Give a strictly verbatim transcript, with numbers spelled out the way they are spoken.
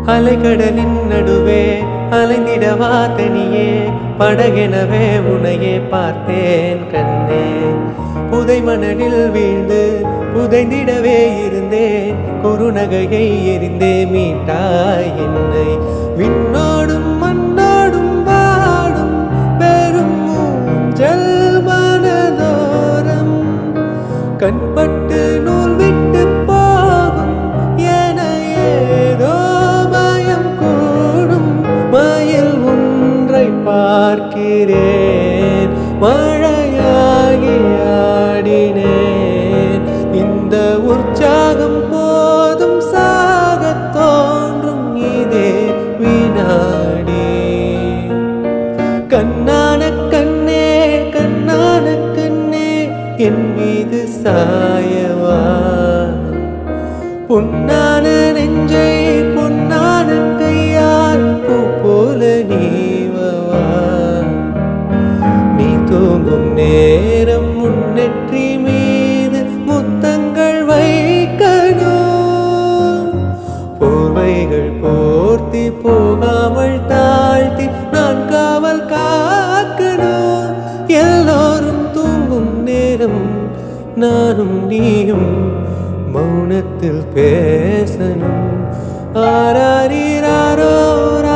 அலைக்கடலின் நடுவே அலைந்திடவா தனியே படகெனவே உனையே பார்த்தேன் கண்ணே. புதை மணலில் வீழ்ந்து புதைந்திடவே இருந்தேன் குறுநகையை எரிந்தே மீட்டாய் என்னை. விண்ணோடும் மண்ணோடும் வாடும் பெரும் மூஞ்சல் மனதோரம் கண்பட்டு நூல் விட்டு போகும் என ஏதோ பயம் கூடும். மயில் ஒன்றை பார்க்கிறேன் மழையாகி ஆடினேன். இந்த உற்சாகம் போதும் சாகத் தோன்றும் இதே வினாடி. கண்ணான கண்ணே கண்ணான கண்ணே என் மீது சாயவா. பொன்னான நெஞ்சை பொன்னான கையால் பூ போல நீவவா. நீ தூங்கும் நேரம் முன்னெற்றி மீது முத்தங்கள் வைக்கணும். போர்வைகள் போர்த்தி போகாமல் தாழ்த்தி நான் காவல் காக்கணும். எல்லோரும் தூங்கும் நேரம் நானும் நீயும் மௌனத்தில் பேசணும். ஆராரிராரோ